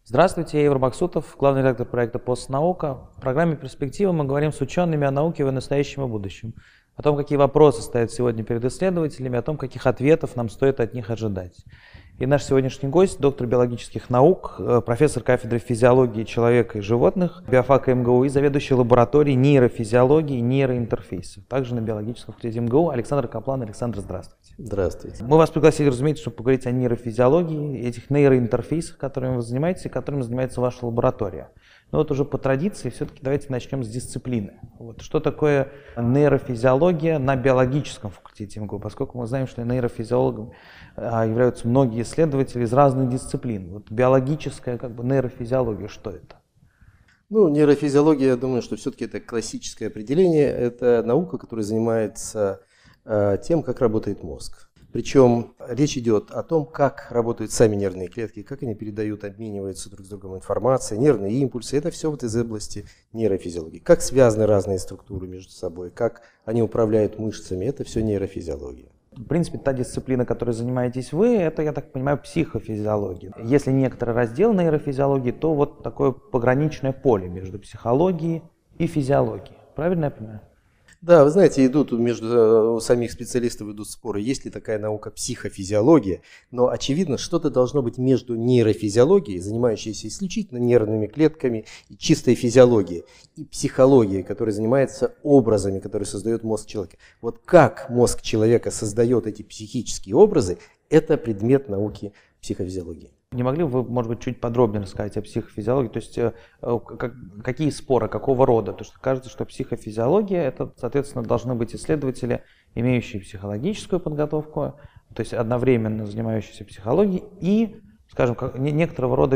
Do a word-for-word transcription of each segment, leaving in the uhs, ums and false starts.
Здравствуйте, я Егор Максутов, главный редактор проекта «Постнаука». В программе «Перспектива» мы говорим с учеными о науке в настоящем и будущем, о том, какие вопросы стоят сегодня перед исследователями, о том, каких ответов нам стоит от них ожидать. И наш сегодняшний гость – доктор биологических наук, профессор кафедры физиологии человека и животных, биофака эм гэ у и заведующий лабораторией нейрофизиологии и нейроинтерфейсов, также на биологическом факультете эм гэ у Александр Каплан. Александр, здравствуйте. Здравствуйте. Мы вас пригласили, разумеется, чтобы поговорить о нейрофизиологии, этих нейроинтерфейсах, которыми вы занимаетесь и которыми занимается ваша лаборатория. Но вот уже по традиции все-таки давайте начнем с дисциплины. Вот, что такое нейрофизиология на биологическом факультете эм гэ у, поскольку мы знаем, что нейрофизиологом а, являются многие исследователи из разных дисциплин. Вот биологическая как бы, нейрофизиология, что это? Ну, нейрофизиология, я думаю, что все-таки это классическое определение. Это наука, которая занимается э, тем, как работает мозг. Причем речь идет о том, как работают сами нервные клетки, как они передают, обмениваются друг с другом информацией, нервные импульсы. Это все вот из области нейрофизиологии. Как связаны разные структуры между собой, как они управляют мышцами, это все нейрофизиология. В принципе, та дисциплина, которой занимаетесь вы, это, я так понимаю, психофизиология. Если некоторый раздел нейрофизиологии, то вот такое пограничное поле между психологией и физиологией. Правильно я понимаю? Да, вы знаете, идут между у самих специалистов идут споры, есть ли такая наука психофизиология, но очевидно, что-то должно быть между нейрофизиологией, занимающейся исключительно нервными клетками, и чистой физиологией, и психологией, которая занимается образами, которые создает мозг человека. Вот как мозг человека создает эти психические образы, это предмет науки психофизиологии. Не могли бы вы, может быть, чуть подробнее рассказать о психофизиологии? То есть э, как, какие споры, какого рода? Потому что кажется, что психофизиология, это, соответственно, должны быть исследователи, имеющие психологическую подготовку, то есть одновременно занимающиеся психологией и, скажем, как, не, некоторого рода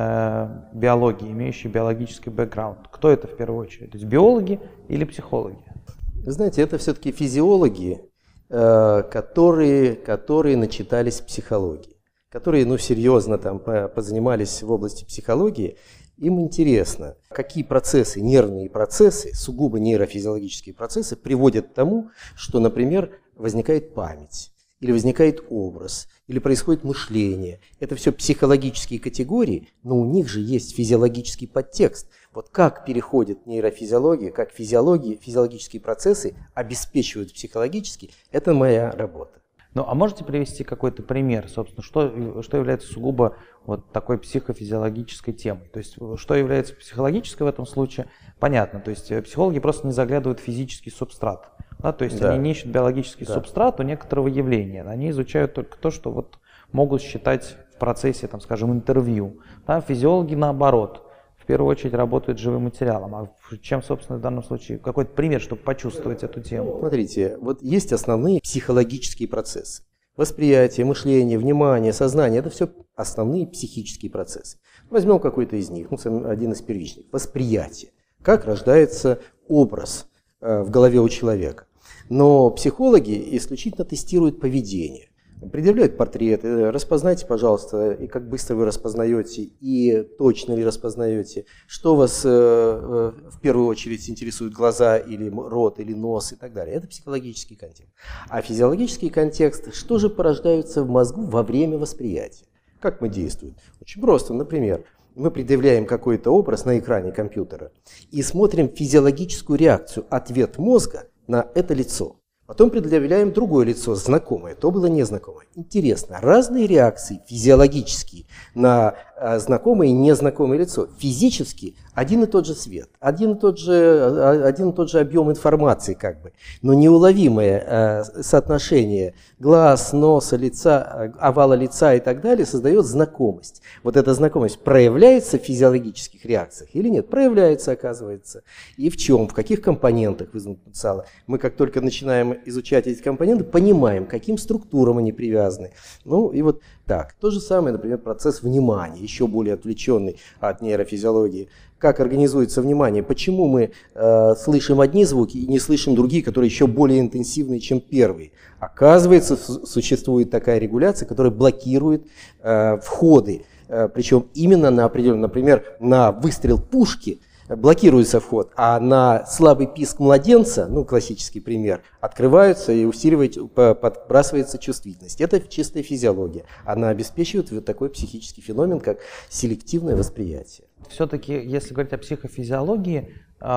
э, биологии, имеющие биологический бэкграунд. Кто это в первую очередь? То есть биологи или психологи? Вы знаете, это все-таки физиологи, э, которые, которые начитались психологии, которые, ну, серьезно там позанимались в области психологии. Им интересно, какие процессы, нервные процессы, сугубо нейрофизиологические процессы приводят к тому, что, например, возникает память, или возникает образ, или происходит мышление. Это все психологические категории, но у них же есть физиологический подтекст. Вот как переходит нейрофизиология, как физиология, физиологические процессы обеспечивают психологически, это моя работа. Ну, а можете привести какой-то пример, собственно, что, что является сугубо вот такой психофизиологической темой? То есть, что является психологической в этом случае, понятно. То есть, психологи просто не заглядывают в физический субстрат. Да? То есть, да. Они не ищут биологический да. субстрат у некоторого явления. Они изучают только то, что вот могут считать в процессе, там, скажем, интервью. Да? Физиологи наоборот. В первую очередь работают с живым материалом. А чем, собственно, в данном случае, какой-то пример, чтобы почувствовать эту тему? Смотрите, вот есть основные психологические процессы. Восприятие, мышление, внимание, сознание – это все основные психические процессы. Возьмем какой-то из них, ну, один из первичных. Восприятие. Как рождается образ э, в голове у человека. Но психологи исключительно тестируют поведение. Предъявляют портреты, распознайте, пожалуйста, и как быстро вы распознаете, и точно ли распознаете, что вас э, э, в первую очередь интересуют глаза, или рот, или нос, и так далее. Это психологический контекст. А физиологический контекст, что же порождается в мозгу во время восприятия? Как мы действуем? Очень просто. Например, мы предъявляем какой-то образ на экране компьютера и смотрим физиологическую реакцию, ответ мозга на это лицо. Потом предъявляем другое лицо, знакомое, то было незнакомое. Интересно, разные реакции физиологические на э, знакомое и незнакомое лицо. Физически один и тот же свет, один и тот же, один и тот же объем информации, как бы, но неуловимое э, соотношение глаз, носа, лица, овала лица и так далее создает знакомость. Вот эта знакомость проявляется в физиологических реакциях или нет? Проявляется, оказывается. И в чем? В каких компонентах вызван потенциал? Мы как только начинаем изучать эти компоненты, понимаем, к каким структурам они привязаны. Ну и вот так. То же самое, например, процесс внимания, еще более отвлеченный от нейрофизиологии. Как организуется внимание, почему мы э, слышим одни звуки и не слышим другие, которые еще более интенсивные, чем первые. Оказывается, существует такая регуляция, которая блокирует э, входы, э, причем именно на определенном, например, на выстрел пушки блокируется вход, а на слабый писк младенца, ну классический пример, открываются и усиливается, подбрасывается чувствительность. Это чистая физиология. Она обеспечивает вот такой психический феномен, как селективное восприятие. Все-таки, если говорить о психофизиологии,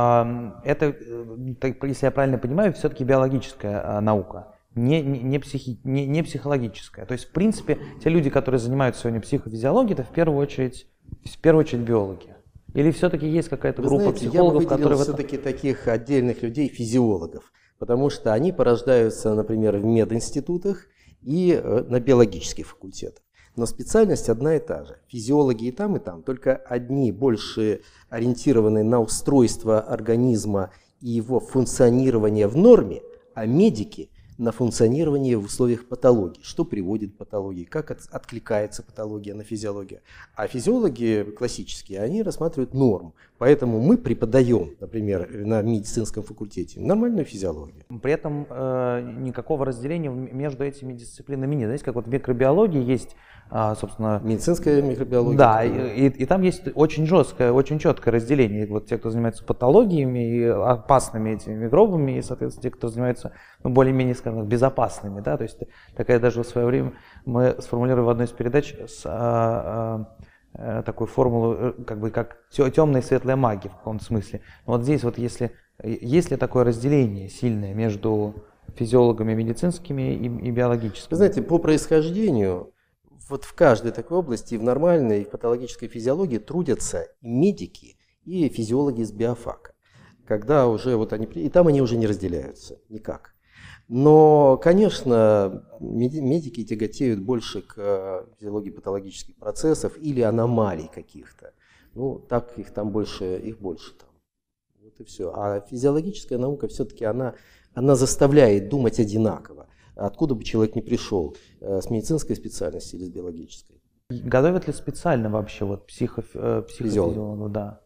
это, если я правильно понимаю, все-таки биологическая наука, не, не, психи, не, не психологическая. То есть, в принципе, те люди, которые занимаются сегодня психофизиологией, это в первую очередь, в первую очередь биологи. Или все-таки есть какая-то группа знаете, психологов, я бы которые... все-таки этом... таких отдельных людей, физиологов, потому что они порождаются, например, в мединститутах и на биологических факультетах. Но специальность одна и та же. Физиологи и там, и там, только одни больше ориентированы на устройство организма и его функционирование в норме, а медики на функционирование в условиях патологии. Что приводит к патологии, как от, откликается патология на физиологию. А физиологи классические, они рассматривают норму. Поэтому мы преподаем, например, на медицинском факультете нормальную физиологию. При этом э, никакого разделения между этими дисциплинами нет. Знаете, как вот в микробиологии есть, э, собственно... Медицинская микробиология. Да, и, и, и там есть очень жесткое, очень четкое разделение. Вот те, кто занимается патологиями и опасными этими микробами, и, соответственно, те, кто занимается ну, более-менее, скажем так, безопасными. Да? То есть такая даже в свое время мы сформулировали в одной из передач с, а, а, такую формулу, как бы как темная и светлая магия в каком-то смысле. Но вот здесь вот если, есть ли такое разделение сильное между физиологами медицинскими и, и биологическими? Вы знаете, по происхождению вот в каждой такой области, и в нормальной, и в патологической физиологии трудятся и медики, и физиологи из биофака. Когда уже вот они, и там они уже не разделяются никак. Но, конечно, медики тяготеют больше к физиологии патологических процессов или аномалий каких-то. Ну, так их там больше, их больше там. Вот и все. А физиологическая наука все-таки она, она заставляет думать одинаково. Откуда бы человек ни пришел, с медицинской специальности или с биологической. Готовят ли специально вообще вот психо, психофизиологов? Да.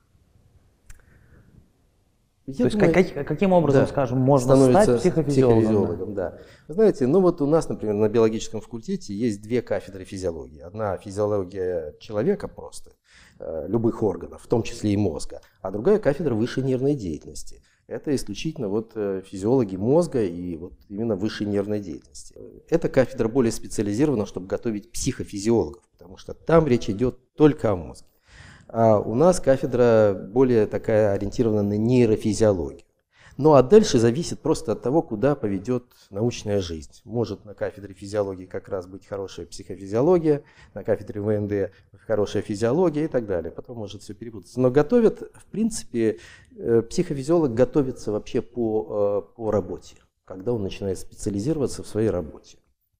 Я То думаю, есть как, каким образом, да, скажем, можно стать психофизиологом? психофизиологом да. Да. Вы знаете, ну вот у нас, например, на биологическом факультете есть две кафедры физиологии. Одна физиология человека просто, любых органов, в том числе и мозга, а другая кафедра высшей нервной деятельности. Это исключительно вот физиологи мозга и вот именно высшей нервной деятельности. Эта кафедра более специализирована, чтобы готовить психофизиологов, потому что там речь идет только о мозге. А у нас кафедра более такая ориентирована на нейрофизиологию. Ну а дальше зависит просто от того, куда поведет научная жизнь. Может на кафедре физиологии как раз быть хорошая психофизиология, на кафедре ВНД хорошая физиология и так далее. Потом может все перепутаться. Но готовят, в принципе, психофизиолог готовится вообще по, по работе, когда он начинает специализироваться в своей работе.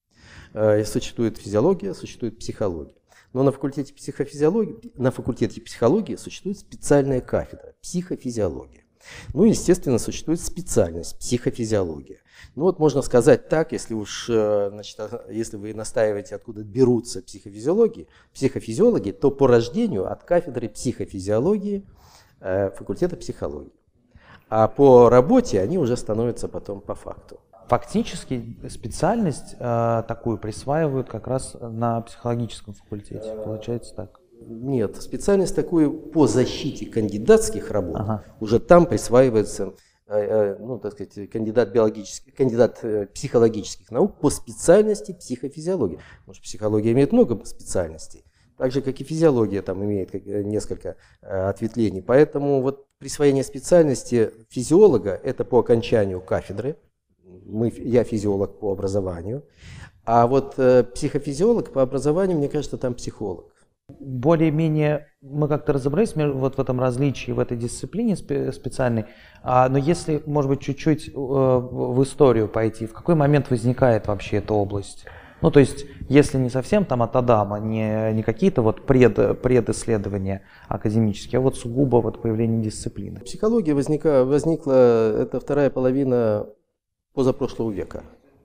Существует физиология, существует психология. Но на факультете психофизиологии, на факультете психологии существует специальная кафедра – психофизиология. Ну, естественно, существует специальность – психофизиология. Ну, вот можно сказать так, если уж, значит, если вы настаиваете, откуда берутся психофизиологи, психофизиологи, то по рождению от кафедры психофизиологии э, факультета психологии. А по работе они уже становятся потом по факту. Фактически специальность э, такую присваивают как раз на психологическом факультете, получается так? Нет, специальность такую по защите кандидатских работ, ага. уже там присваивается, э, э, ну, так сказать, кандидат, биологических, кандидат э, психологических наук по специальности психофизиологии. Потому что психология имеет много специальностей, так же, как и физиология там имеет несколько э, ответвлений. Поэтому вот присвоение специальности физиолога – это по окончанию кафедры. Мы, я физиолог по образованию, а вот э, психофизиолог по образованию, мне кажется, там психолог. Более-менее мы как-то разобрались вот в этом различии, в этой дисциплине специальной, а, но если, может быть, чуть-чуть э, в историю пойти, в какой момент возникает вообще эта область? Ну, то есть, если не совсем там от Адама, не, не какие-то вот пред, предисследования академические, а вот сугубо вот появление дисциплины. Психология возника, возникла, это вторая половина позапрошлого века.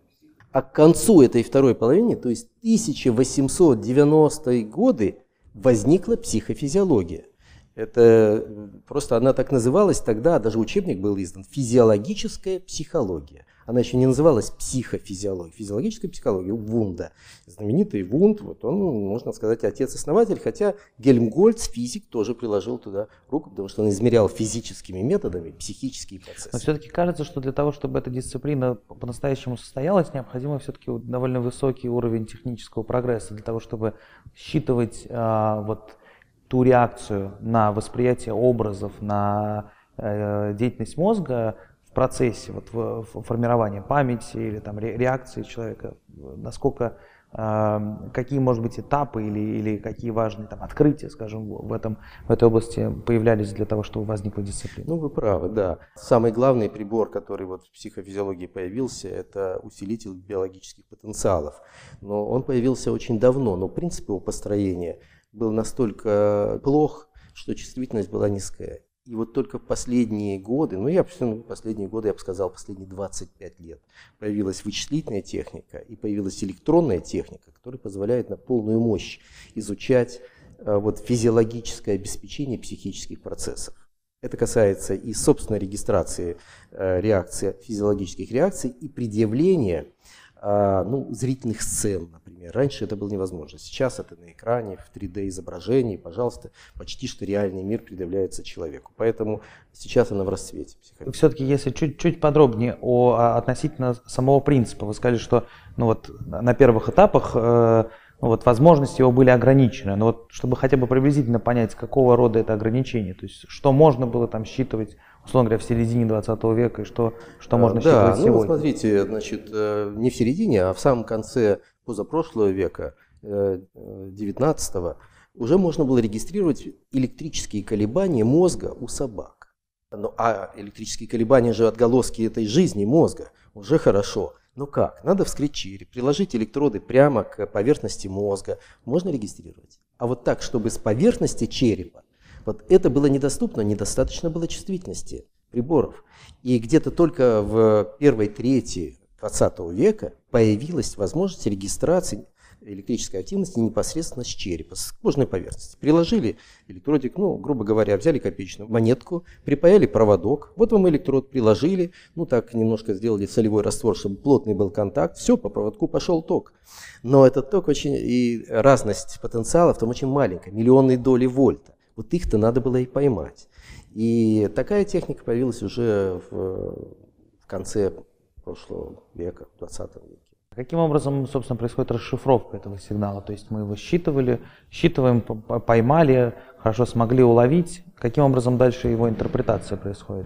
А к концу этой второй половины, то есть тысяча восемьсот девяностые годы, возникла психофизиология. Это просто она так называлась тогда, даже учебник был издан, «Физиологическая психология». Она еще не называлась психофизиология, физиологическая психология, Вунда. Знаменитый Вунд, вот он, можно сказать, отец-основатель, хотя Гельмгольц, физик, тоже приложил туда руку, потому что он измерял физическими методами психические процессы. Но все-таки кажется, что для того, чтобы эта дисциплина по-настоящему состоялась, необходимо все-таки довольно высокий уровень технического прогресса, для того, чтобы считывать а, вот ту реакцию на восприятие образов, на э, деятельность мозга в процессе вот, в, в формирования памяти или там, ре, реакции человека, насколько, э, какие, может быть, этапы или, или какие важные там, открытия, скажем, в, этом, в этой области появлялись для того, чтобы возникла дисциплина. Ну, вы правы, да. Самый главный прибор, который вот в психофизиологии появился, это усилитель биологических потенциалов. Но он появился очень давно, но принцип его построения был настолько плох, что чувствительность была низкая. И вот только в последние годы, ну я ну, последние годы, я бы сказал, последние двадцать пять лет, появилась вычислительная техника и появилась электронная техника, которая позволяет на полную мощь изучать а, вот, физиологическое обеспечение психических процессов. Это касается и собственной регистрации а, реакций, физиологических реакций и предъявления а, ну, зрительных сцен, например. Раньше это было невозможно. Сейчас это на экране, в три дэ изображении, пожалуйста, почти что реальный мир предъявляется человеку. Поэтому сейчас она в расцвете. Все-таки, если чуть-чуть подробнее о, относительно самого принципа, вы сказали, что ну вот, на первых этапах э, ну вот, возможности его были ограничены. Но вот, чтобы хотя бы приблизительно понять, какого рода это ограничение, то есть что можно было там считывать, условно говоря, в середине двадцатого века, и что, что можно да, считывать ну, сегодня? Смотрите, значит, не в середине, а в самом конце позапрошлого века, девятнадцатого, уже можно было регистрировать электрические колебания мозга у собак. Ну, а электрические колебания же отголоски этой жизни мозга, уже хорошо. Но как? Надо вскрыть череп, приложить электроды прямо к поверхности мозга, можно регистрировать. А вот так, чтобы с поверхности черепа, вот это было недоступно, недостаточно было чувствительности приборов. И где-то только в первой трети двадцатого века появилась возможность регистрации электрической активности непосредственно с черепа, с кожной поверхности. Приложили электродик, ну, грубо говоря, взяли копеечную монетку, припаяли проводок, вот вам электрод, приложили, ну, так немножко сделали солевой раствор, чтобы плотный был контакт, все, по проводку пошел ток. Но этот ток очень, и разность потенциалов там очень маленькая, миллионные доли вольта. Вот их-то надо было и поймать. И такая техника появилась уже в, в конце прошлого века, в двадцатом веке. Каким образом, собственно, происходит расшифровка этого сигнала? То есть мы его считывали, считываем, поймали, хорошо смогли уловить. Каким образом дальше его интерпретация происходит?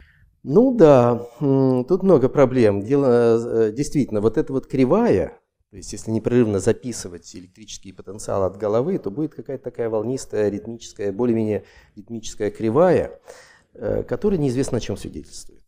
Ну да, тут много проблем. Дело, действительно, вот эта вот кривая, то есть если непрерывно записывать электрические потенциалы от головы, то будет какая-то такая волнистая, ритмическая, более-менее ритмическая кривая, которая неизвестно о чем свидетельствует.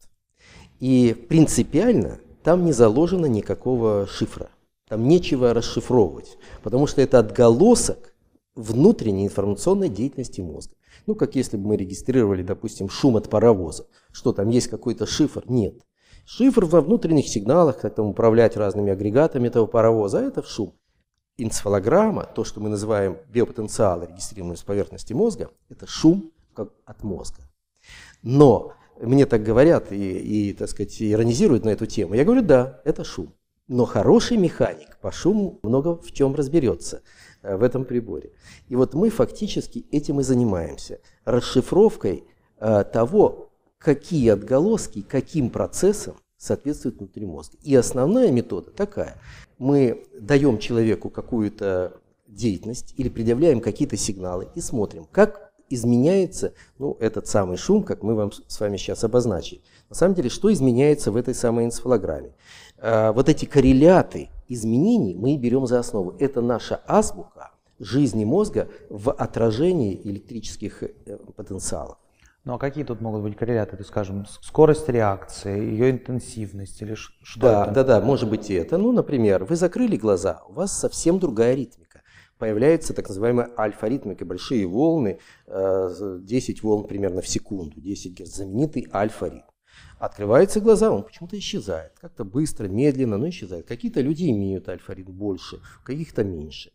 И принципиально там не заложено никакого шифра, там нечего расшифровывать, потому что это отголосок внутренней информационной деятельности мозга. Ну, как если бы мы регистрировали, допустим, шум от паровоза. Что, там есть какой-то шифр? Нет. Шифр во внутренних сигналах, как там управлять разными агрегатами этого паровоза, а это шум. Энцефалограмма, то, что мы называем биопотенциалы, регистрируемые с поверхности мозга, это шум как от мозга. Но мне так говорят и, и, так сказать, иронизируют на эту тему. Я говорю, да, это шум. Но хороший механик по шуму много в чем разберется в этом приборе. И вот мы фактически этим и занимаемся. Расшифровкой э, того, какие отголоски, каким процессам соответствуют внутри мозга. И основная метода такая. Мы даем человеку какую-то деятельность или предъявляем какие-то сигналы и смотрим, как изменяется ну, этот самый шум, как мы вам с вами сейчас обозначили. На самом деле, что изменяется в этой самой энцефалограмме? А, вот эти корреляты изменений мы берем за основу. Это наша азбука жизни мозга в отражении электрических потенциалов. Ну а какие тут могут быть корреляты? То есть, скажем, скорость реакции, ее интенсивность или что да, это? Да, да, может быть и это. Ну, например, вы закрыли глаза, у вас совсем другая ритмика. Появляется так называемая альфа-ритмика, большие волны, десять волн примерно в секунду, десять герц, знаменитый альфа-ритм. Открываются глаза, он почему-то исчезает, как-то быстро, медленно, но исчезает. Какие-то люди имеют альфа-ритм больше, каких-то меньше.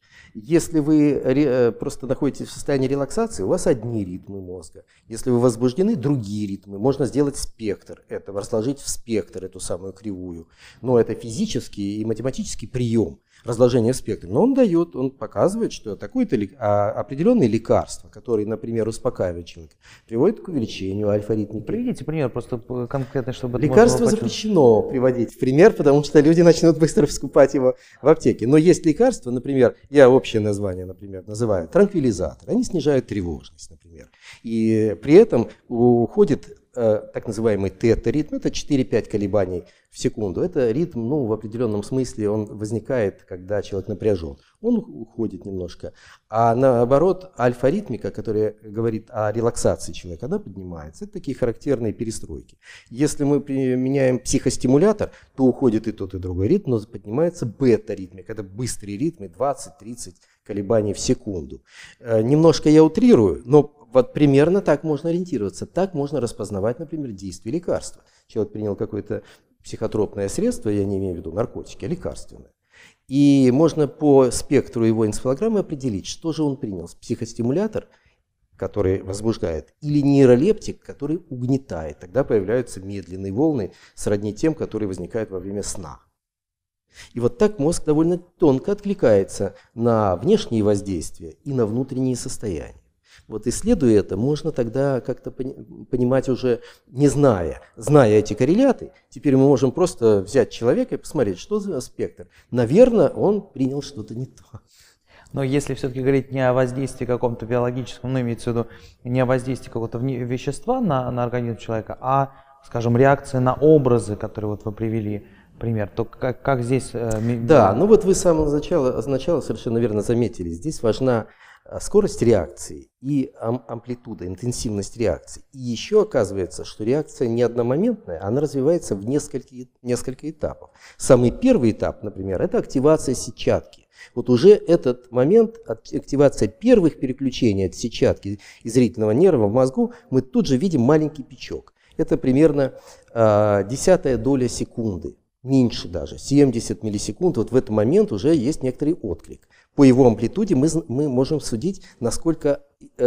Если вы просто находитесь в состоянии релаксации, у вас одни ритмы мозга. Если вы возбуждены, другие ритмы. Можно сделать спектр этого, разложить в спектр эту самую кривую. Но это физический и математический прием разложения в спектр. Но он дает, он показывает, что такое-то определенные лекарства, которые, например, успокаивают человека, приводят к увеличению альфа-ритмики. Приведите пример просто конкретно, чтобы... Лекарство запрещено приводить в пример, потому что люди начнут быстро скупать его в аптеке. Но есть лекарства, например, я общее название, например, называю транквилизатор. Они снижают тревожность, например. И при этом уходит э, так называемый тета-ритм, это четыре-пять колебаний в секунду. Это ритм, ну, в определенном смысле он возникает, когда человек напряжен. Он уходит немножко. А наоборот, альфа-ритмика, которая говорит о релаксации человека, она поднимается. Это такие характерные перестройки. Если мы применяем психостимулятор, то уходит и тот, и другой ритм, но поднимается бета-ритмика. Это быстрые ритмы, двадцать-тридцать колебаний в секунду. Немножко я утрирую, но вот примерно так можно ориентироваться. Так можно распознавать, например, действие лекарства. Человек принял какое-то психотропное средство, я не имею в виду наркотики, а лекарственное. И можно по спектру его энцефалограммы определить, что же он принял. Психостимулятор, который возбуждает, или нейролептик, который угнетает. Тогда появляются медленные волны, сродни тем, которые возникают во время сна. И вот так мозг довольно тонко откликается на внешние воздействия и на внутренние состояния. Вот исследуя это, можно тогда как-то понимать уже, не зная, зная эти корреляты, теперь мы можем просто взять человека и посмотреть, что за спектр. Наверное, он принял что-то не то. Но если все-таки говорить не о воздействии каком-то биологическом, ну, имеется в виду не о воздействии какого-то вещества на, на организм человека, а, скажем, реакция на образы, которые вот вы привели, пример, то как, как здесь... Да, ну вот вы с самого начала, начала совершенно верно заметили, здесь важна скорость реакции и амплитуда, интенсивность реакции. И еще оказывается, что реакция не одномоментная, она развивается в несколько, несколько этапов. Самый первый этап, например, это активация сетчатки. Вот уже этот момент, активация первых переключений от сетчатки и зрительного нерва в мозгу, мы тут же видим маленький пятачок. Это примерно э, десятая доля секунды, меньше даже, семьдесят миллисекунд. Вот в этот момент уже есть некоторый отклик. По его амплитуде мы, мы можем судить, насколько,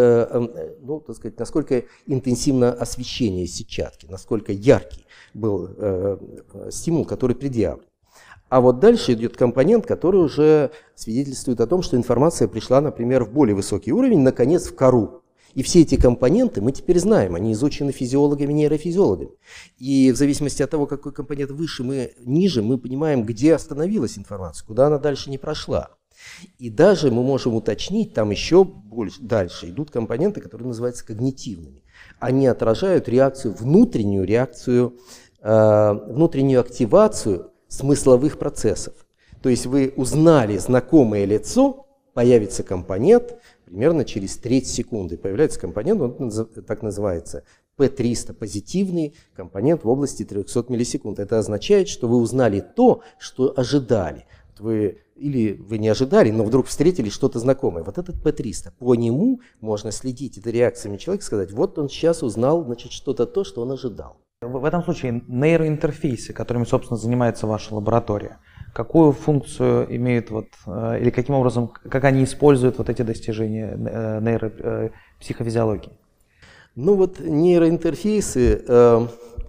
э, ну, так сказать, насколько интенсивно освещение сетчатки, насколько яркий был э, стимул, который предъявлен. А вот дальше идет компонент, который уже свидетельствует о том, что информация пришла, например, в более высокий уровень, наконец, в кору. И все эти компоненты мы теперь знаем, они изучены физиологами, нейрофизиологами. И в зависимости от того, какой компонент выше, мы ниже, мы понимаем, где остановилась информация, куда она дальше не прошла. И даже мы можем уточнить, там еще больше, дальше идут компоненты, которые называются когнитивными. Они отражают реакцию, внутреннюю реакцию, э, внутреннюю активацию смысловых процессов. То есть вы узнали знакомое лицо, появится компонент, примерно через треть секунды появляется компонент, он так называется пэ триста, позитивный компонент в области трехсот миллисекунд. Это означает, что вы узнали то, что ожидали. Вы, или вы не ожидали, но вдруг встретили что-то знакомое. Вот этот пэ триста, по нему можно следить за реакциями человека, сказать, вот он сейчас узнал, значит, что-то то, что он ожидал. В этом случае нейроинтерфейсы, которыми, собственно, занимается ваша лаборатория, какую функцию имеют, вот, или каким образом, как они используют вот эти достижения нейропсихофизиологии? Ну вот нейроинтерфейсы, э,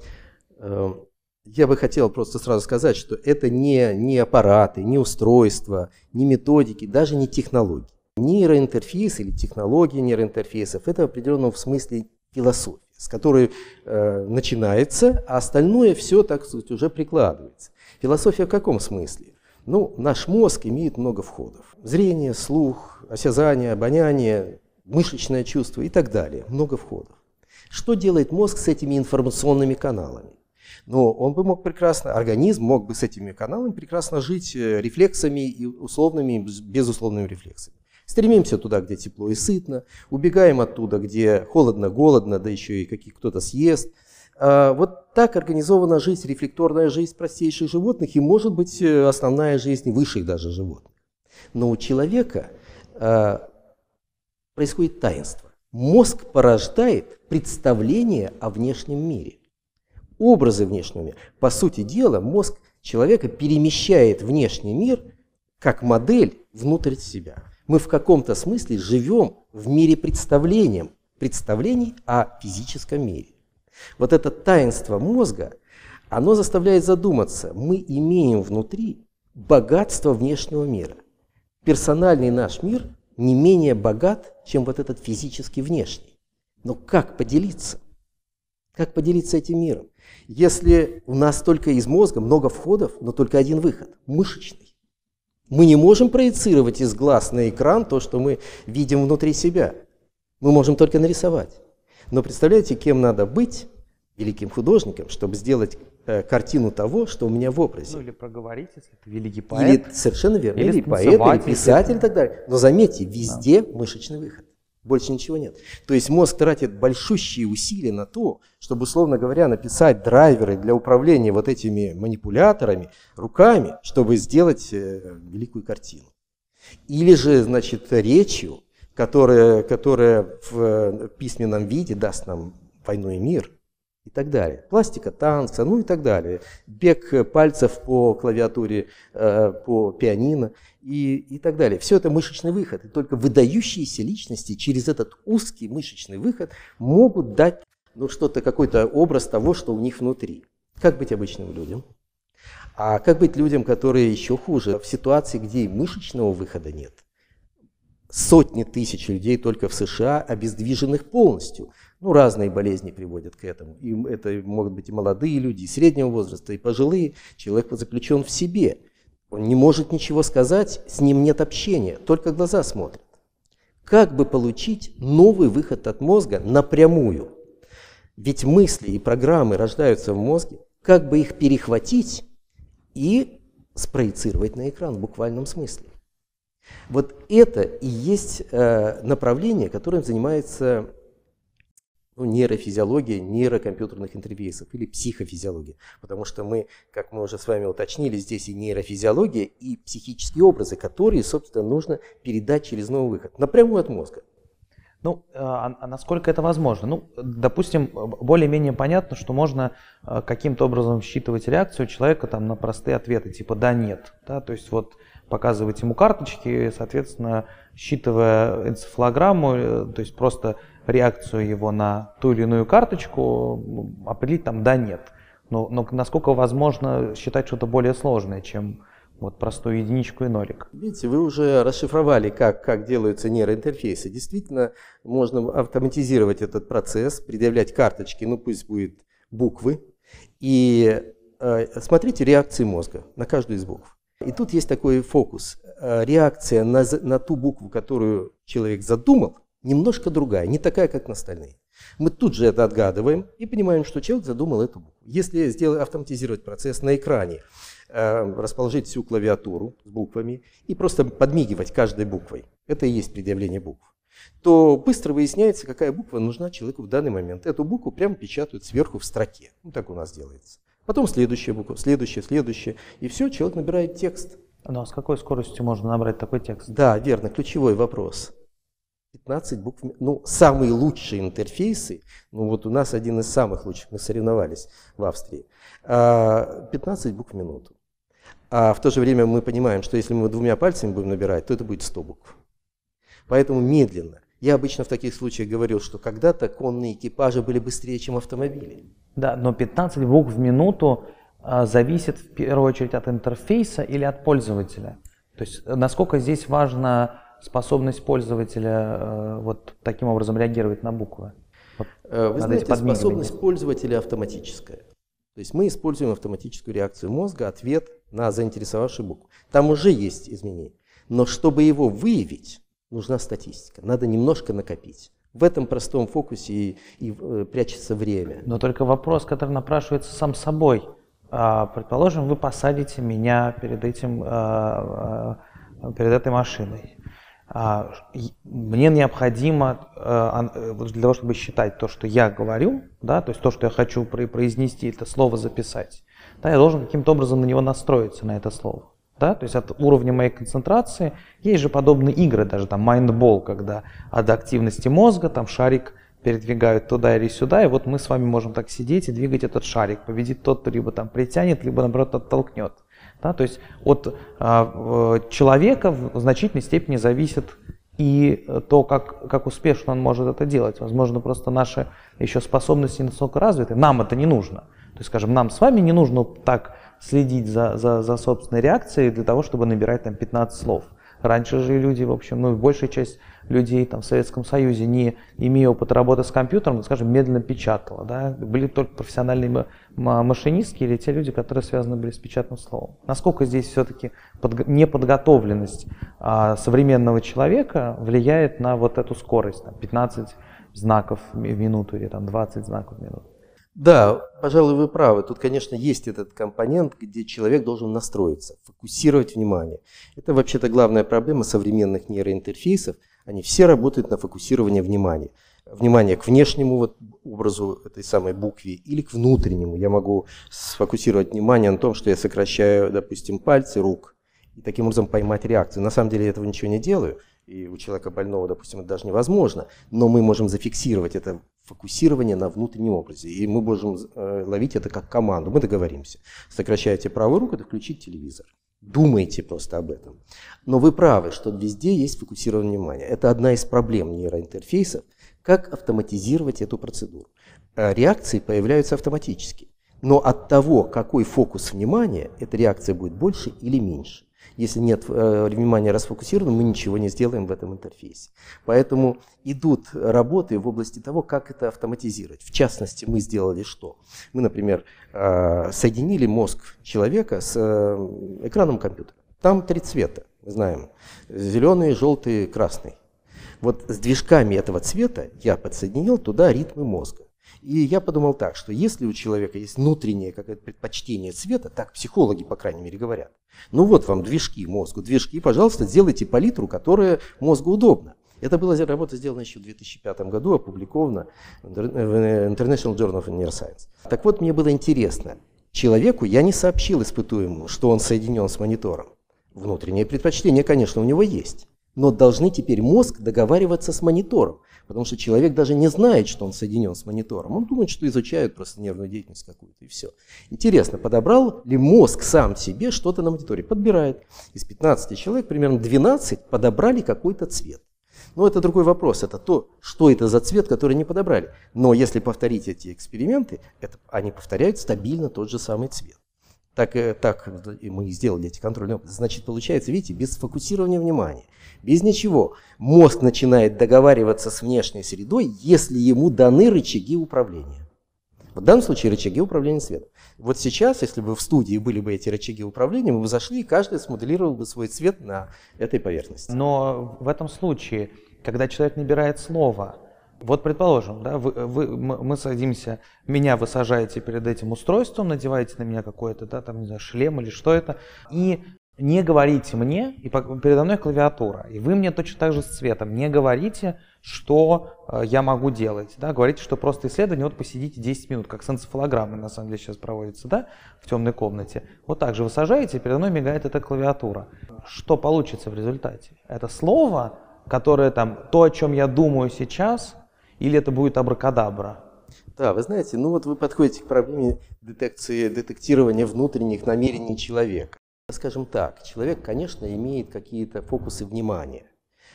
э, я бы хотел просто сразу сказать, что это не, не аппараты, не устройства, не методики, даже не технологии. Нейроинтерфейс или технологии нейроинтерфейсов – это в определенном смысле философия, с которой э, начинается, а остальное все, так сказать, уже прикладывается. Философия в каком смысле? Ну, наш мозг имеет много входов. Зрение, слух, осязание, обоняние, мышечное чувство и так далее. Много входов. Что делает мозг с этими информационными каналами? Ну, он бы мог прекрасно, организм мог бы с этими каналами прекрасно жить рефлексами и условными, безусловными рефлексами. Стремимся туда, где тепло и сытно, убегаем оттуда, где холодно, голодно, да еще и каких кто-то съест. Вот так организована жизнь, рефлекторная жизнь простейших животных и, может быть, основная жизнь высших даже животных. Но у человека происходит таинство. Мозг порождает представление о внешнем мире, образы внешнего мира. По сути дела, мозг человека перемещает внешний мир как модель внутрь себя. Мы в каком-то смысле живем в мире представлением, представлений о физическом мире. Вот это таинство мозга, оно заставляет задуматься. Мы имеем внутри богатство внешнего мира. Персональный наш мир не менее богат, чем вот этот физический внешний. Но как поделиться? Как поделиться этим миром? Если у нас только из мозга много входов, но только один выход – мышечный. Мы не можем проецировать из глаз на экран то, что мы видим внутри себя. Мы можем только нарисовать. Но представляете, кем надо быть, великим художником, чтобы сделать э, картину того, что у меня в образе. Ну или проговорить, если ты великий поэт. Или, совершенно верно, или или поэт, или писатель и так далее. Но заметьте, везде да. мышечный выход. Больше ничего нет. То есть мозг тратит большущие усилия на то, чтобы, условно говоря, написать драйверы для управления вот этими манипуляторами руками, чтобы сделать э, великую картину. Или же, значит, речью, которая, которая в письменном виде даст нам «Войну и мир» и так далее. Пластика танца, ну и так далее. Бег пальцев по клавиатуре, э, по пианино и, и так далее. Все это мышечный выход. И только выдающиеся личности через этот узкий мышечный выход могут дать ну, что-то, какой-то образ того, что у них внутри. Как быть обычным людям? А как быть людям, которые еще хуже, в ситуации, где и мышечного выхода нет? Сотни тысяч людей только в США обездвиженных полностью. Ну, разные болезни приводят к этому. И это могут быть и молодые люди, и среднего возраста, и пожилые. Человек заключен в себе. Он не может ничего сказать, с ним нет общения, только глаза смотрят. Как бы получить новый выход от мозга напрямую? Ведь мысли и программы рождаются в мозге. Как бы их перехватить и спроецировать на экран в буквальном смысле? Вот это и есть э, направление, которым занимается ну, нейрофизиология нейрокомпьютерных интерфейсов или психофизиология. Потому что мы, как мы уже с вами уточнили, здесь и нейрофизиология, и психические образы, которые, собственно, нужно передать через новый выход, напрямую от мозга. Ну, а, а насколько это возможно? Ну, допустим, более-менее понятно, что можно каким-то образом считывать реакцию человека там, на простые ответы, типа «да», «нет». Да? То есть вот показывать ему карточки, соответственно, считывая энцефалограмму, то есть просто реакцию его на ту или иную карточку, определить там «да», «нет». Но, но насколько возможно считать что-то более сложное, чем вот простую единичку и нолик. Видите, вы уже расшифровали, как, как делаются нейроинтерфейсы. Действительно, можно автоматизировать этот процесс, предъявлять карточки, ну пусть будет буквы, и э, смотрите реакции мозга на каждую из букв. И тут есть такой фокус. Реакция на, на ту букву, которую человек задумал, немножко другая, не такая, как на остальные. Мы тут же это отгадываем и понимаем, что человек задумал эту букву. Если сделать, автоматизировать процесс на экране, расположить всю клавиатуру с буквами и просто подмигивать каждой буквой, это и есть предъявление букв, то быстро выясняется, какая буква нужна человеку в данный момент. Эту букву прямо печатают сверху в строке. Ну, так у нас делается. Потом следующая буква, следующая, следующая. И все, человек набирает текст. Ну а с какой скоростью можно набрать такой текст? Да, верно, ключевой вопрос. пятнадцать букв. Ну, самые лучшие интерфейсы, ну вот у нас один из самых лучших, мы соревновались в Австрии, пятнадцать букв в минуту. А в то же время мы понимаем, что если мы двумя пальцами будем набирать, то это будет сто букв. Поэтому медленно. Я обычно в таких случаях говорил, что когда-то конные экипажи были быстрее, чем автомобили. Да, но пятнадцать букв в минуту а, зависит в первую очередь от интерфейса или от пользователя. То есть насколько здесь важна способность пользователя а, вот таким образом реагировать на буквы? Вот, Вы знаете, способность пользователя автоматическая. То есть мы используем автоматическую реакцию мозга, ответ на заинтересовавшую букву. Там уже есть изменения. Но чтобы его выявить, нужна статистика. Надо немножко накопить. В этом простом фокусе и, и э, прячется время. Но только вопрос, который напрашивается сам собой. А, предположим, вы посадите меня перед, этим, а, а, перед этой машиной. А, мне необходимо а, для того, чтобы считать то, что я говорю, да, то есть то, что я хочу произнести, это слово записать, да, я должен каким-то образом на него настроиться, на это слово. Да? То есть от уровня моей концентрации есть же подобные игры, даже там майндбол, когда от активности мозга там шарик передвигают туда или сюда, и вот мы с вами можем так сидеть и двигать этот шарик. Победит тот, кто либо там притянет, либо наоборот оттолкнет. Да? То есть от а, человека в значительной степени зависит и то, как, как успешно он может это делать. Возможно, просто наши еще способности не настолько развиты. Нам это не нужно. То есть, скажем, нам с вами не нужно так следить за, за, за собственной реакцией для того, чтобы набирать там пятнадцать слов. Раньше же люди, в общем, ну, большая часть людей там, в Советском Союзе, не имея опыта работы с компьютером, скажем, медленно печатала. Да? Были только профессиональные машинистки или те люди, которые связаны были с печатным словом. Насколько здесь все-таки подго- неподготовленность а, современного человека влияет на вот эту скорость, там, пятнадцать знаков в минуту или там, двадцать знаков в минуту? Да, пожалуй, вы правы. Тут, конечно, есть этот компонент, где человек должен настроиться, фокусировать внимание. Это вообще-то главная проблема современных нейроинтерфейсов. Они все работают на фокусирование внимания. Внимание к внешнему вот образу этой самой букве или к внутреннему. Я могу сфокусировать внимание на том, что я сокращаю, допустим, пальцы рук и таким образом поймать реакцию. На самом деле я этого ничего не делаю. И у человека больного, допустим, это даже невозможно, но мы можем зафиксировать это фокусирование на внутреннем образе, и мы можем э, ловить это как команду. Мы договоримся. Сокращаете правую руку, это включить телевизор. Думайте просто об этом. Но вы правы, что везде есть фокусирование внимания. Это одна из проблем нейроинтерфейсов, как автоматизировать эту процедуру. Реакции появляются автоматически, но от того, какой фокус внимания, эта реакция будет больше или меньше. Если нет э, внимания расфокусировано, мы ничего не сделаем в этом интерфейсе. Поэтому идут работы в области того, как это автоматизировать. В частности, мы сделали что? Мы, например, э, соединили мозг человека с э, экраном компьютера. Там три цвета, мы знаем. Зеленый, желтый, красный. Вот с движками этого цвета я подсоединил туда ритмы мозга. И я подумал так, что если у человека есть внутреннее какое-то предпочтение цвета, так психологи, по крайней мере, говорят, ну вот вам движки мозгу, движки, пожалуйста, сделайте палитру, которая мозгу удобна. Это была работа сделана еще в две тысячи пятом году, опубликована в International Journal of Neuroscience. Так вот, мне было интересно, человеку я не сообщил испытуемому, что он соединен с монитором. Внутреннее предпочтение, конечно, у него есть. Но должны теперь мозг договариваться с монитором, потому что человек даже не знает, что он соединен с монитором. Он думает, что изучают просто нервную деятельность какую-то и все. Интересно, подобрал ли мозг сам себе что-то на мониторе? Подбирает. Из пятнадцати человек примерно двенадцать подобрали какой-то цвет. Но это другой вопрос. Это то, что это за цвет, который не подобрали. Но если повторить эти эксперименты, это, они повторяют стабильно тот же самый цвет. Так, так и мы сделали эти контрольные опыты. Значит, получается, видите, без сфокусирования внимания, без ничего, мозг начинает договариваться с внешней средой, если ему даны рычаги управления. В данном случае рычаги управления светом. Вот сейчас, если бы в студии были бы эти рычаги управления, мы бы зашли, и каждый смоделировал бы свой цвет на этой поверхности. Но в этом случае, когда человек набирает слово, вот предположим, да, вы, вы, мы садимся, меня вы сажаете перед этим устройством, надеваете на меня какой-то, да, там, не знаю, шлем или что это, и не говорите мне, и передо мной клавиатура, и вы мне точно так же с цветом не говорите, что э, я могу делать, да, говорите, что просто исследование, вот посидите десять минут, как с энцефалограммой на самом деле сейчас проводится, да, в темной комнате. Вот так же вы сажаете, и передо мной мигает эта клавиатура. Что получится в результате? Это слово, которое там, то, о чем я думаю сейчас, или это будет абракадабра? Да, вы знаете, ну вот вы подходите к проблеме детекции, детектирования внутренних намерений человека. Скажем так, человек, конечно, имеет какие-то фокусы внимания.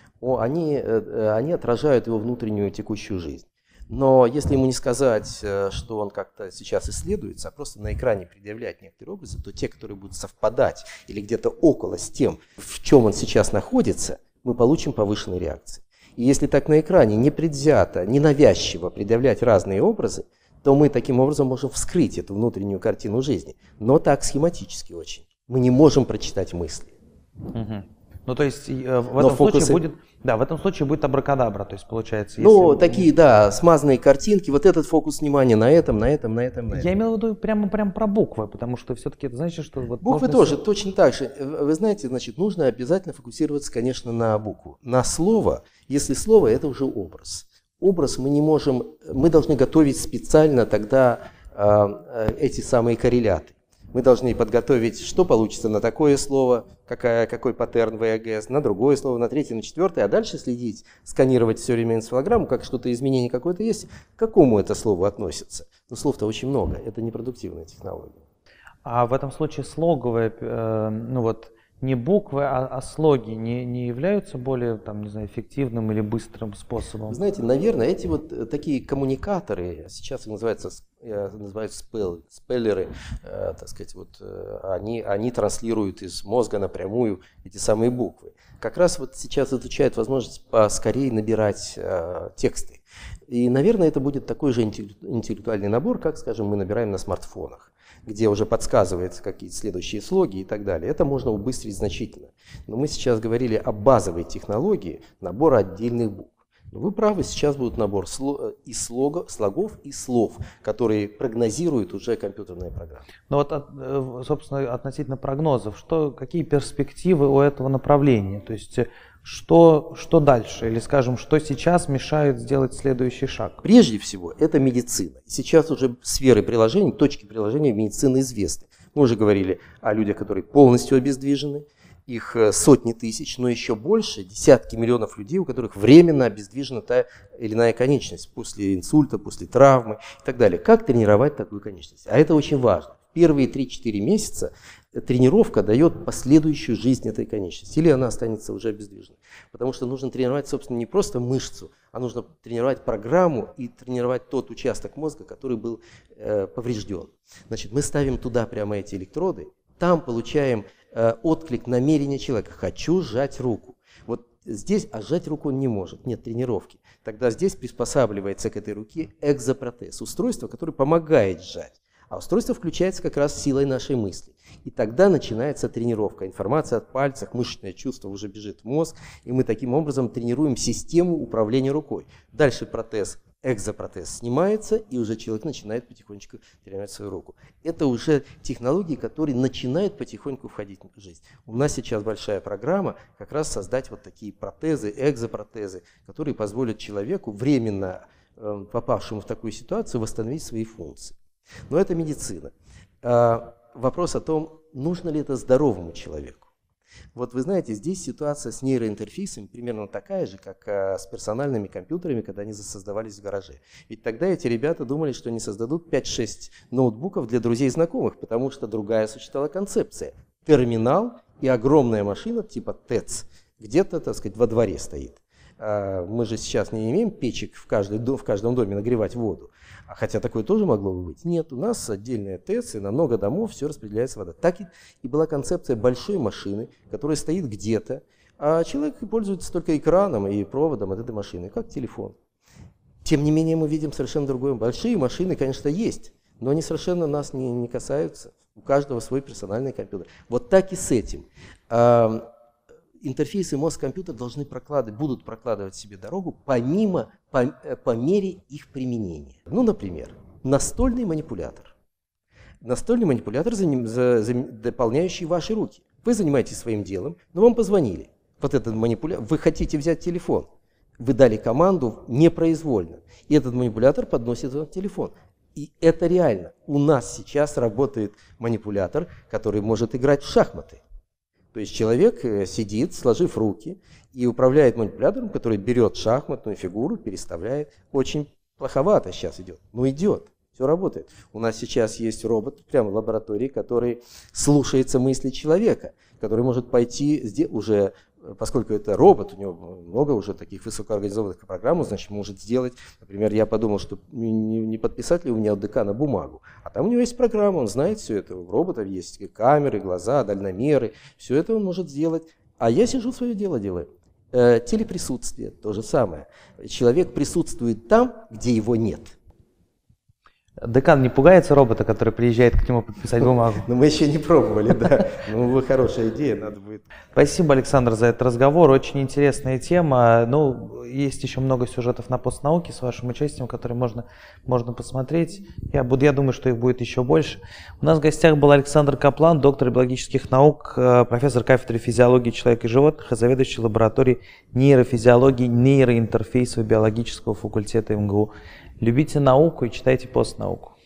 Они, они отражают его внутреннюю текущую жизнь. Но если ему не сказать, что он как-то сейчас исследуется, а просто на экране предъявлять некоторые образы, то те, которые будут совпадать или где-то около с тем, в чем он сейчас находится, мы получим повышенные реакции. И если так на экране не предвзято, ненавязчиво предъявлять разные образы, то мы таким образом можем вскрыть эту внутреннюю картину жизни. Но так схематически очень. Мы не можем прочитать мысли. Угу. Ну, то есть э, в этом фокусы... случае будет, да, в этом случае будет абракадабра, то есть получается. Ну, если... такие, да, смазанные картинки, вот этот фокус внимания на этом, на этом, на этом, на этом. Я имел в виду прямо, прямо про буквы, потому что все-таки это значит, что... Вот буквы можно... тоже, точно так же. Вы знаете, значит, нужно обязательно фокусироваться, конечно, на букву. На слово, если слово, это уже образ. Образ мы не можем, мы должны готовить специально тогда э, эти самые корреляты. Мы должны подготовить, что получится на такое слово, какая, какой паттерн вэ а гэ эс, на другое слово, на третье, на четвертое, а дальше следить, сканировать все время энцефалограмму, как что-то изменение какое-то есть, к какому это слову относится. Но слов-то очень много, это непродуктивная технология. А в этом случае слоговые, э, ну вот, не буквы, а, а слоги не, не являются более, там, не знаю, эффективным или быстрым способом? Знаете, наверное, эти вот такие коммуникаторы, сейчас их называются, называют спел, спеллеры, э, так сказать, вот, э, они, они транслируют из мозга напрямую эти самые буквы. Как раз вот сейчас изучают возможность поскорее набирать э, тексты. И, наверное, это будет такой же интеллектуальный набор, как, скажем, мы набираем на смартфонах, где уже подсказывается какие-то следующие слоги и так далее. Это можно убыстрить значительно. Но мы сейчас говорили о базовой технологии набора отдельных букв. Но вы правы, сейчас будет набор и слогов, слогов и слов, которые прогнозирует уже компьютерная программа. Ну вот, собственно, относительно прогнозов, что, какие перспективы у этого направления? То есть, что, что дальше? Или, скажем, что сейчас мешает сделать следующий шаг? Прежде всего, это медицина. Сейчас уже сферы приложений, точки приложения медицины известны. Мы уже говорили о людях, которые полностью обездвижены. Их сотни тысяч, но еще больше, десятки миллионов людей, у которых временно обездвижена та или иная конечность после инсульта, после травмы и так далее. Как тренировать такую конечность? А это очень важно. Первые три-четыре месяца тренировка дает последующую жизнь этой конечности, или она останется уже обездвиженной. Потому что нужно тренировать, собственно, не просто мышцу, а нужно тренировать программу и тренировать тот участок мозга, который был э, поврежден. Значит, мы ставим туда прямо эти электроды, там получаем отклик намерения человека. Хочу сжать руку. Вот здесь, а сжать руку он не может, нет тренировки. Тогда здесь приспосабливается к этой руке экзопротез, устройство, которое помогает сжать. А устройство включается как раз силой нашей мысли. И тогда начинается тренировка. Информация от пальцев, мышечное чувство уже бежит в мозг, и мы таким образом тренируем систему управления рукой. Дальше протез, экзопротез снимается, и уже человек начинает потихонечку тренировать свою руку. Это уже технологии, которые начинают потихоньку входить в жизнь. У нас сейчас большая программа как раз создать вот такие протезы, экзопротезы, которые позволят человеку, временно э, попавшему в такую ситуацию, восстановить свои функции. Но это медицина. А вопрос о том, нужно ли это здоровому человеку. Вот вы знаете, здесь ситуация с нейроинтерфейсами примерно такая же, как а, с персональными компьютерами, когда они создавались в гараже. Ведь тогда эти ребята думали, что они создадут пять-шесть ноутбуков для друзей и знакомых, потому что другая существовала концепция. Терминал и огромная машина типа ТЭЦ где-то, так сказать, во дворе стоит. А, мы же сейчас не имеем печек в, каждой, в каждом доме нагревать воду. А хотя такое тоже могло бы быть. Нет, у нас отдельная ТЭЦ, и на много домов все распределяется вода. Так и, и была концепция большой машины, которая стоит где-то, а человек пользуется только экраном и проводом от этой машины, как телефон. Тем не менее, мы видим совершенно другое. Большие машины, конечно, есть, но они совершенно нас не, не касаются. У каждого свой персональный компьютер. Вот так и с этим. Интерфейсы мозг-компьютер должны прокладывать, будут прокладывать себе дорогу помимо, по, по мере их применения. Ну, например, настольный манипулятор. Настольный манипулятор, за, за, за, дополняющий ваши руки. Вы занимаетесь своим делом, но вам позвонили. Вот этот манипулятор, вы хотите взять телефон. Вы дали команду непроизвольно. И этот манипулятор подносит вам телефон. И это реально. У нас сейчас работает манипулятор, который может играть в шахматы. То есть человек сидит, сложив руки, и управляет манипулятором, который берет шахматную фигуру, переставляет. Очень плоховато сейчас идет, но идет, все работает. У нас сейчас есть робот прямо в лаборатории, который слушается мысли человека, который может пойти уже, поскольку это робот, у него много уже таких высокоорганизованных программ, значит, может сделать, например, я подумал, что не подписать ли у меня от декана бумагу, а там у него есть программа, он знает все это, у роботов есть камеры, глаза, дальномеры, все это он может сделать, а я сижу, свое дело делаю. Э, телеприсутствие, то же самое. Человек присутствует там, где его нет. Декан не пугается робота, который приезжает к нему подписать бумагу? Ну, мы еще не пробовали, да. Ну, хорошая идея, надо будет. Спасибо, Александр, за этот разговор. Очень интересная тема. Ну, есть еще много сюжетов на постнауке с вашим участием, которые можно, можно посмотреть. Я, буду, я думаю, что их будет еще больше. У нас в гостях был Александр Каплан, доктор биологических наук, профессор кафедры физиологии человека и животных и заведующий лабораторией нейрофизиологии нейроинтерфейсов биологического факультета эм гэ у. Любите науку и читайте постнауку.